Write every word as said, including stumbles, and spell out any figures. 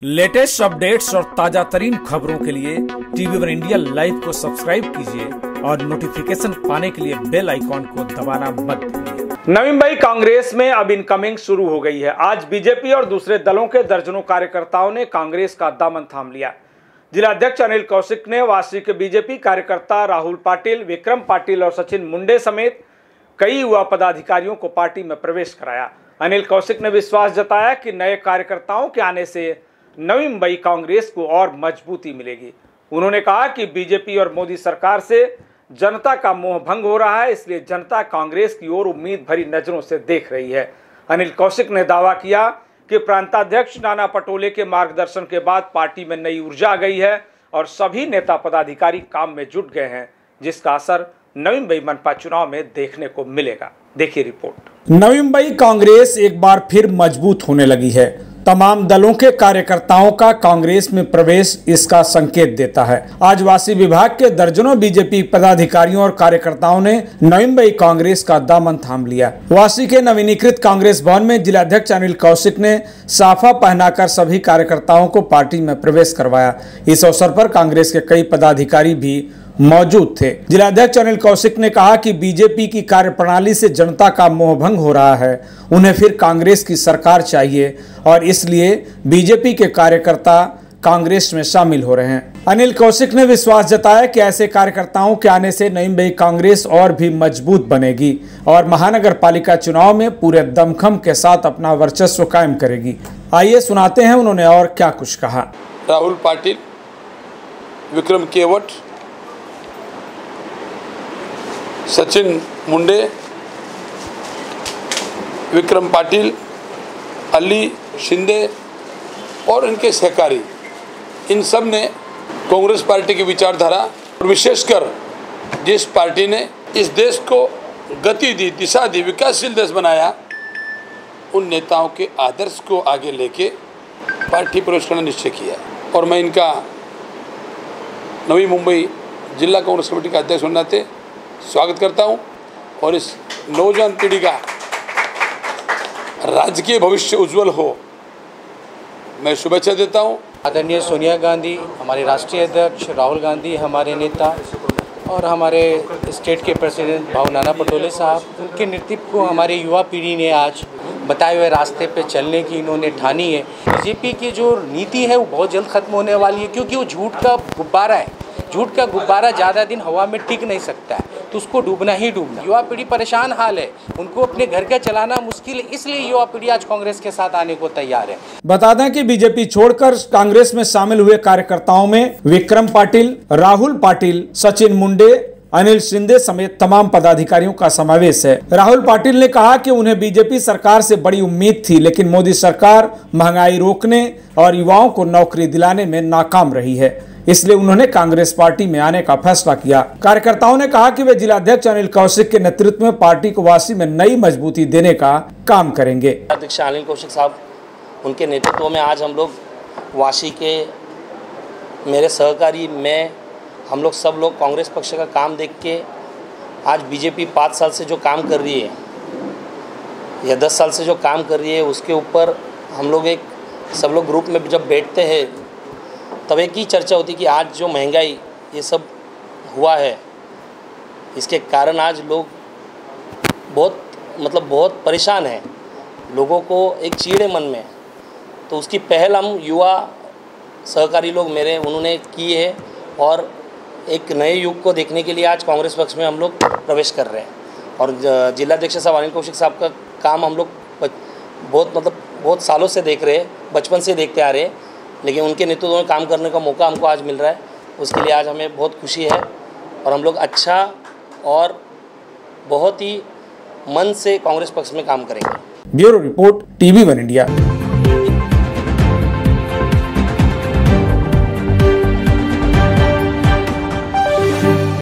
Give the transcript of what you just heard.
Latest updates और ताजा तरीन खबरों के लिए टीवी वन इंडिया लाइव को सब्सक्राइब कीजिए और नोटिफिकेशन पाने के लिए बेल आइकॉन को दबाना मत भूलिए। नवी मुंबई कांग्रेस में अब इनकमिंग शुरू हो गई है। आज बीजेपी और दूसरे दलों के दर्जनों कार्यकर्ताओं ने कांग्रेस का दामन थाम लिया। जिला अध्यक्ष अनिल कौशिक ने वासी के बीजेपी कार्यकर्ता राहुल पाटिल, विक्रम पाटिल और सचिन मुंडे समेत कई युवा पदाधिकारियों को पार्टी में प्रवेश कराया। अनिल कौशिक ने विश्वास जताया कि नए कार्यकर्ताओं के आने से नवी मुंबई कांग्रेस को और मजबूती मिलेगी। उन्होंने कहा कि बीजेपी और मोदी सरकार से जनता का मोह भंग हो रहा है, इसलिए जनता कांग्रेस की ओर उम्मीद भरी नजरों से देख रही है। अनिल कौशिक ने दावा किया कि प्रांताध्यक्ष नाना पटोले के मार्गदर्शन के बाद पार्टी में नई ऊर्जा आ गई है और सभी नेता पदाधिकारी काम में जुट गए हैं, जिसका असर नवी मुंबई मनपा चुनाव में देखने को मिलेगा। देखिए रिपोर्ट। नवी मुंबई कांग्रेस एक बार फिर मजबूत होने लगी है। तमाम दलों के कार्यकर्ताओं का कांग्रेस में प्रवेश इसका संकेत देता है। आज वासी विभाग के दर्जनों बीजेपी पदाधिकारियों और कार्यकर्ताओं ने नवी मुंबई कांग्रेस का दामन थाम लिया। वासी के नवीनीकृत कांग्रेस भवन में जिलाध्यक्ष अनिल कौशिक ने साफा पहनाकर सभी कार्यकर्ताओं को पार्टी में प्रवेश करवाया। इस अवसर पर कांग्रेस के कई पदाधिकारी भी मौजूद थे। जिलाध्यक्ष अनिल कौशिक ने कहा कि बीजेपी की कार्यप्रणाली से जनता का मोहभंग हो रहा है, उन्हें फिर कांग्रेस की सरकार चाहिए और इसलिए बीजेपी के कार्यकर्ता कांग्रेस में शामिल हो रहे हैं। अनिल कौशिक ने विश्वास जताया कि ऐसे कार्यकर्ताओं के आने से नई मुंबई कांग्रेस और भी मजबूत बनेगी और महानगर पालिका चुनाव में पूरे दमखम के साथ अपना वर्चस्व कायम करेगी। आइए सुनाते हैं उन्होंने और क्या कुछ कहा। राहुल पाटिल, विक्रम केवट, सचिन मुंडे, विक्रम पाटिल, अली शिंदे और इनके सहकारी, इन सब ने कांग्रेस पार्टी की विचारधारा और विशेषकर जिस पार्टी ने इस देश को गति दी, दिशा दी, विकासशील देश बनाया, उन नेताओं के आदर्श को आगे लेके पार्टी प्रवेश करना निश्चय किया। और मैं इनका नवी मुंबई जिला कांग्रेस कमेटी का अध्यक्ष होने के नाते स्वागत करता हूं और इस नौजवान पीढ़ी का राजकीय भविष्य उज्जवल हो, मैं शुभेच्छा देता हूं। आदरणीय सोनिया गांधी, हमारे राष्ट्रीय अध्यक्ष राहुल गांधी, हमारे नेता और हमारे स्टेट के प्रेसिडेंट भाऊ नाना पटोले साहब, उनके नेतृत्व को हमारी युवा पीढ़ी ने आज बताए हुए रास्ते पे चलने की इन्होंने ठानी है। बीजेपी की जो नीति है वो बहुत जल्द खत्म होने वाली है, क्योंकि वो झूठ का गुब्बारा है। झूठ का गुब्बारा ज़्यादा दिन हवा में टिक नहीं सकता है, तो उसको डूबना ही डूबना। युवा पीढ़ी परेशान हाल है, उनको अपने घर का चलाना मुश्किल है, इसलिए युवा पीढ़ी आज कांग्रेस के साथ आने को तैयार है। बता दें कि बीजेपी छोड़कर कांग्रेस में शामिल हुए कार्यकर्ताओं में विक्रम पाटिल, राहुल पाटिल, सचिन मुंडे, अनिल शिंदे समेत तमाम पदाधिकारियों का समावेश है। राहुल पाटिल ने कहा कि उन्हें बीजेपी सरकार से बड़ी उम्मीद थी, लेकिन मोदी सरकार महंगाई रोकने और युवाओं को नौकरी दिलाने में नाकाम रही है, इसलिए उन्होंने कांग्रेस पार्टी में आने का फैसला किया। कार्यकर्ताओं ने कहा कि वे जिलाध्यक्ष अनिल कौशिक के नेतृत्व में पार्टी को वासी में नई मजबूती देने का काम करेंगे। अध्यक्ष अनिल कौशिक साहब, उनके नेतृत्व में आज हम लोग वासी के, मेरे सहकारी, मैं, हम लोग सब लोग कांग्रेस पक्ष का काम देख के आज बीजेपी पाँच साल से जो काम कर रही है या दस साल से जो काम कर रही है, उसके ऊपर हम लोग एक सब लोग ग्रुप में जब बैठते हैं तब एक ही चर्चा होती कि आज जो महंगाई ये सब हुआ है, इसके कारण आज लोग बहुत मतलब बहुत परेशान हैं, लोगों को एक चीड़े मन में, तो उसकी पहल हम युवा सहकारी लोग मेरे उन्होंने की है और एक नए युग को देखने के लिए आज कांग्रेस पक्ष में हम लोग प्रवेश कर रहे हैं। और जिलाध्यक्ष साहब अनिल कौशिक साहब का काम हम लोग बहुत मतलब बहुत सालों से देख रहे हैं, बचपन से देखते आ रहे हैं, लेकिन उनके नेतृत्व में काम करने का मौका हमको आज मिल रहा है, उसके लिए आज हमें बहुत खुशी है और हम लोग अच्छा और बहुत ही मन से कांग्रेस पक्ष में काम करेंगे। Bureau report, TV one India.